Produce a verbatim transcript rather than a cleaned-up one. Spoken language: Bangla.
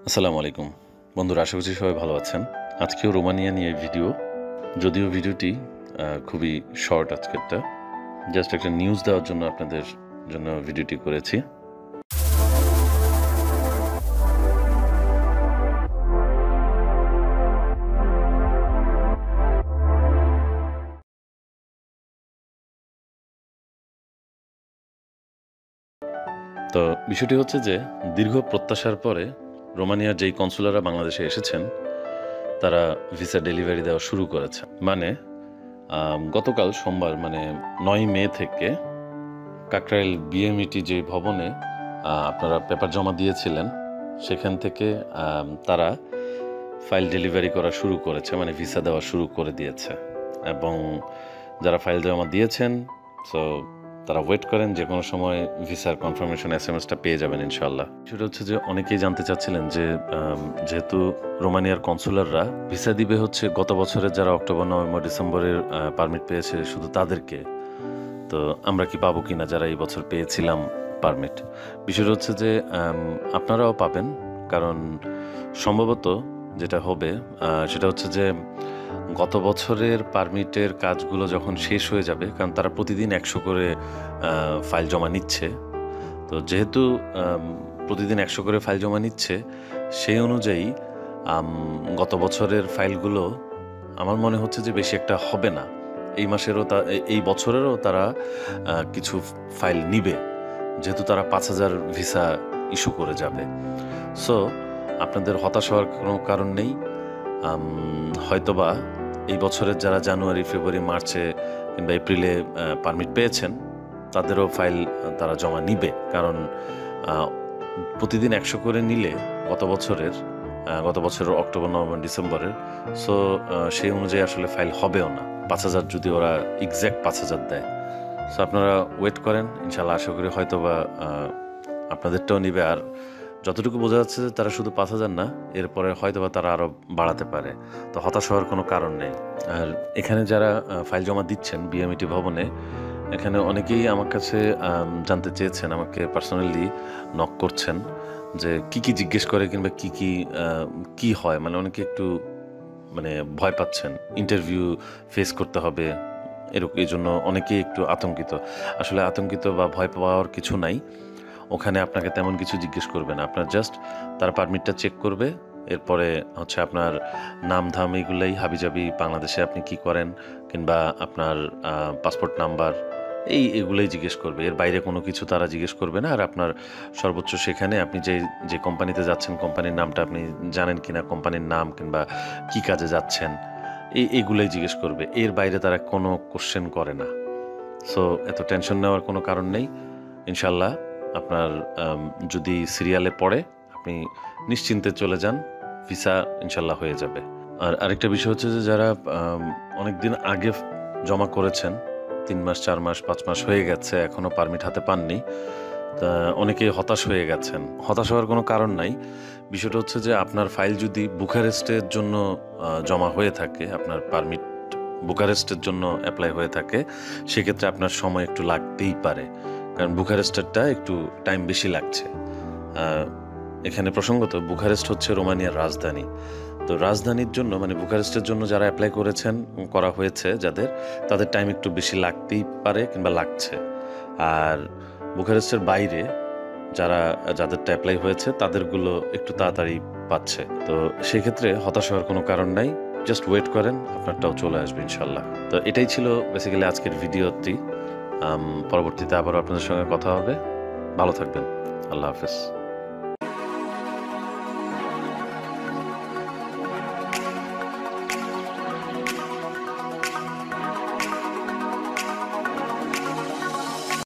আসসালামু আলাইকুম বন্ধুরা, আশা করছি সবাই ভালো আছেন। আজকেও রোমানিয়া নিয়ে ভিডিও, যদিও ভিডিওটি খুবই শর্ট। আজকেরটা জাস্ট একটা নিউজ দেওয়ার জন্য আপনাদের জন্য ভিডিওটি করেছি। তো বিষয়টি হচ্ছে যে দীর্ঘ প্রত্যাশার পরে রোমানিয়ার যেই কনসুলাররা বাংলাদেশে এসেছেন তারা ভিসা ডেলিভারি দেওয়া শুরু করেছে। মানে গতকাল সোমবার মানে নয় মে থেকে কাকরাইল বিএমইটি যে ভবনে আপনারা পেপার জমা দিয়েছিলেন সেখান থেকে তারা ফাইল ডেলিভারি করা শুরু করেছে, মানে ভিসা দেওয়া শুরু করে দিয়েছে। এবং যারা ফাইল জমা দিয়েছেন সো তারা ওয়েট করেন, যে কোনো সময় ভিসার কনফার্মেশন এস এম এসটা পেয়ে যাবেন ইনশাল্লাহ। সেটা হচ্ছে যে অনেকেই জানতে চাচ্ছিলেন যে যেহেতু রোমানিয়ার কনসুলাররা ভিসা দিবে হচ্ছে গত বছরের যারা অক্টোবর নভেম্বর ডিসেম্বরের পারমিট পেয়েছে শুধু তাদেরকে, তো আমরা কি পাবো কিনা যারা এই বছর পেয়েছিলাম পারমিট। বিষয়টা হচ্ছে যে আপনারাও পাবেন, কারণ সম্ভবত যেটা হবে সেটা হচ্ছে যে গত বছরের পারমিটের কাজগুলো যখন শেষ হয়ে যাবে, কারণ তারা প্রতিদিন একশো করে ফাইল জমা নিচ্ছে, তো যেহেতু প্রতিদিন একশো করে ফাইল জমা নিচ্ছে সেই অনুযায়ী গত বছরের ফাইলগুলো আমার মনে হচ্ছে যে বেশি একটা হবে না। এই মাসেরও তা এই বছরেরও তারা কিছু ফাইল নিবে, যেহেতু তারা পাঁচ হাজার ভিসা ইস্যু করে যাবে। সো আপনাদের হতাশ হওয়ার কোনো কারণ নেই। হয়তোবা এই বছরের যারা জানুয়ারি ফেব্রুয়ারি মার্চে কিংবা এপ্রিলে পারমিট পেয়েছেন তাদেরও ফাইল তারা জমা নিবে, কারণ প্রতিদিন একশো করে নিলে গত বছরের গত বছরের অক্টোবর নভেম্বর ডিসেম্বরের সো সেই অনুযায়ী আসলে ফাইল হবেও না পাঁচ হাজার, যদি ওরা এক্স্যাক্ট পাঁচ হাজার দেয়। সো আপনারা ওয়েট করেন, ইনশাল্লাহ আশা করি হয়তোবা আপনাদেরটাও নিবে। আর যতটুকু বোঝা যাচ্ছে যে তারা শুধু পাঁচ হাজার না, এরপরে হয়তোবা তারা আরও বাড়াতে পারে, তো হতাশ হওয়ার কোনো কারণ নেই। আর এখানে যারা ফাইল জমা দিচ্ছেন বিএমইটি ভবনে, এখানে অনেকেই আমার কাছে জানতে চেয়েছেন, আমাকে পার্সোনালি নক করছেন যে কি কি জিজ্ঞেস করে কিংবা কি কি কি হয়, মানে অনেকে একটু মানে ভয় পাচ্ছেন, ইন্টারভিউ ফেস করতে হবে এরকম, এই জন্য অনেকেই একটু আতঙ্কিত। আসলে আতঙ্কিত বা ভয় পাওয়ার কিছু নাই, ওখানে আপনাকে তেমন কিছু জিজ্ঞেস করবে না। আপনার জাস্ট তার পারমিটটা চেক করবে, এরপরে হচ্ছে আপনার নাম ধাম এগুলোই হাবিজাবি, বাংলাদেশে আপনি কি করেন কিংবা আপনার পাসপোর্ট নাম্বার এই এগুলোই জিজ্ঞেস করবে, এর বাইরে কোনো কিছু তারা জিজ্ঞেস করবে না। আর আপনার সর্বোচ্চ সেখানে আপনি যে যে কোম্পানিতে যাচ্ছেন কোম্পানির নামটা আপনি জানেন কিনা, কোম্পানির নাম কিংবা কি কাজে যাচ্ছেন এই এইগুলোই জিজ্ঞেস করবে, এর বাইরে তারা কোনো কোশ্চেন করে না। সো এত টেনশন নেওয়ার কোনো কারণ নেই। ইনশাল্লাহ আপনার যদি সিরিয়ালে পড়ে আপনি নিশ্চিন্তে চলে যান, ভিসা ইনশাল্লাহ হয়ে যাবে। আর আরেকটা বিষয় হচ্ছে যে যারা অনেক দিন আগে জমা করেছেন, তিন মাস চার মাস পাঁচ মাস হয়ে গেছে, এখনও পারমিট হাতে পাননি, তা অনেকেই হতাশ হয়ে গেছেন। হতাশ হওয়ার কোনো কারণ নাই। বিষয়টা হচ্ছে যে আপনার ফাইল যদি বুখারেস্টের জন্য জমা হয়ে থাকে, আপনার পারমিট বুখারেস্টের জন্য অ্যাপ্লাই হয়ে থাকে, সেক্ষেত্রে আপনার সময় একটু লাগতেই পারে, কারণ বুখারেস্টেরটা একটু টাইম বেশি লাগছে। এখানে প্রসঙ্গত বুখারেস্ট হচ্ছে রোমানিয়ার রাজধানী, তো রাজধানীর জন্য মানে বুখারেস্টের জন্য যারা অ্যাপ্লাই করেছেন করা হয়েছে যাদের, তাদের টাইম একটু বেশি লাগতেই পারে কিংবা লাগছে। আর বুখারেস্টের বাইরে যারা যাদেরটা অ্যাপ্লাই হয়েছে তাদেরগুলো একটু তাড়াতাড়ি পাচ্ছে, তো সেক্ষেত্রে হতাশ হওয়ার কোনো কারণ নাই। জাস্ট ওয়েট করেন, আপনারটাও চলে আসবে ইনশাল্লাহ। তো এটাই ছিল বেসিক্যালি আজকের ভিডিওটি। পরবর্তীতে আবারও আপনাদের সঙ্গে কথা হবে। ভালো থাকবেন। আল্লাহ হাফেজ।